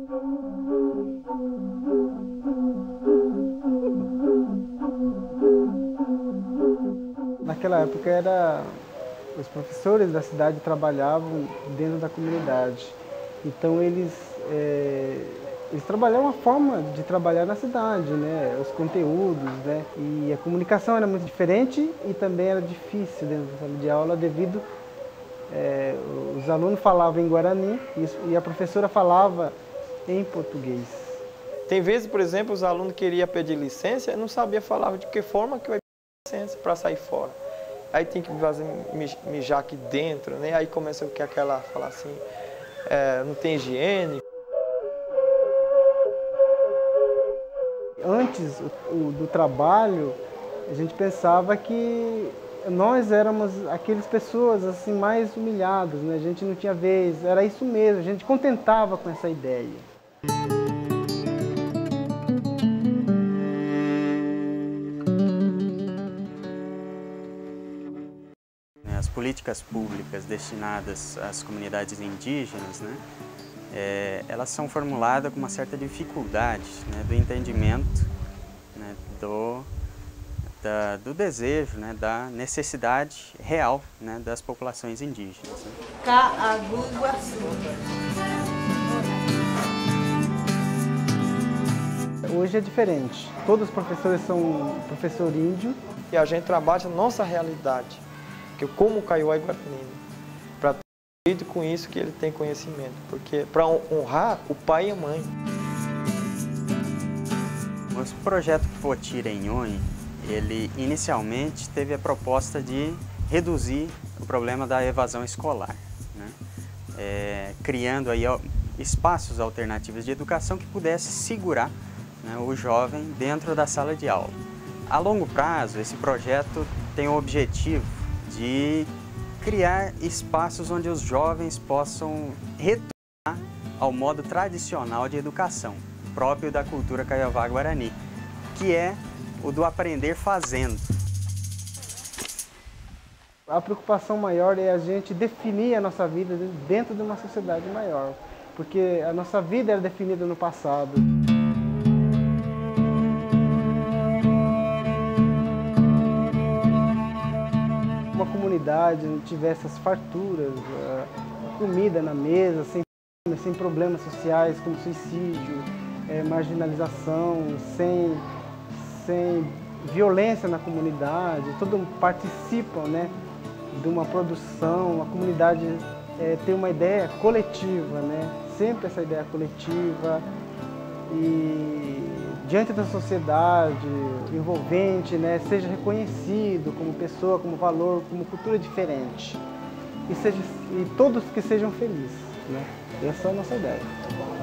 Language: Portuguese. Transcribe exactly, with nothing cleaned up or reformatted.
Naquela época era, os professores da cidade trabalhavam dentro da comunidade. Então eles, é, eles trabalhavam a forma de trabalhar na cidade, né? Os conteúdos, né? E a comunicação era muito diferente e também era difícil dentro da sala de aula devido é, os alunos falavam em Guarani e a professora falava em português. Tem vezes, por exemplo, os alunos queriam pedir licença e não sabia falar de que forma que vai pedir licença para sair fora. Aí tem que fazer, mijar aqui dentro, né? Aí começa o que aquela falar assim, é, não tem higiene. Antes o, do trabalho, a gente pensava que nós éramos aquelas pessoas assim mais humilhadas, né? A gente não tinha vez, era isso mesmo, a gente contentava com essa ideia. As políticas públicas destinadas às comunidades indígenas, né, é, elas são formuladas com uma certa dificuldade, né, do entendimento, né, do, da, do desejo, né, da necessidade real, né, das populações indígenas. Né. Hoje é diferente. Todos os professores são professor índio. E a gente trabalha a nossa realidade. Que como o Kaiowá é guarani, para ter com isso que ele tem conhecimento, porque para honrar o pai e a mãe. O projeto Potira Inhoi, ele inicialmente teve a proposta de reduzir o problema da evasão escolar, né? É, criando aí espaços alternativos de educação que pudesse segurar, né, o jovem dentro da sala de aula. A longo prazo, esse projeto tem o objetivo de criar espaços onde os jovens possam retornar ao modo tradicional de educação, próprio da cultura Kaiowá-Guarani, que é o do aprender fazendo. A preocupação maior é a gente definir a nossa vida dentro de uma sociedade maior, porque a nossa vida era definida no passado. Uma comunidade não tivesse as farturas, a comida na mesa, sem, sem problemas sociais como suicídio, é, marginalização, sem, sem violência na comunidade, todos participam, né, de uma produção, a comunidade é, tem uma ideia coletiva, né, sempre essa ideia coletiva e diante da sociedade envolvente, né, seja reconhecido como pessoa, como valor, como cultura diferente. E, seja, e todos que sejam felizes, né? Essa é a nossa ideia.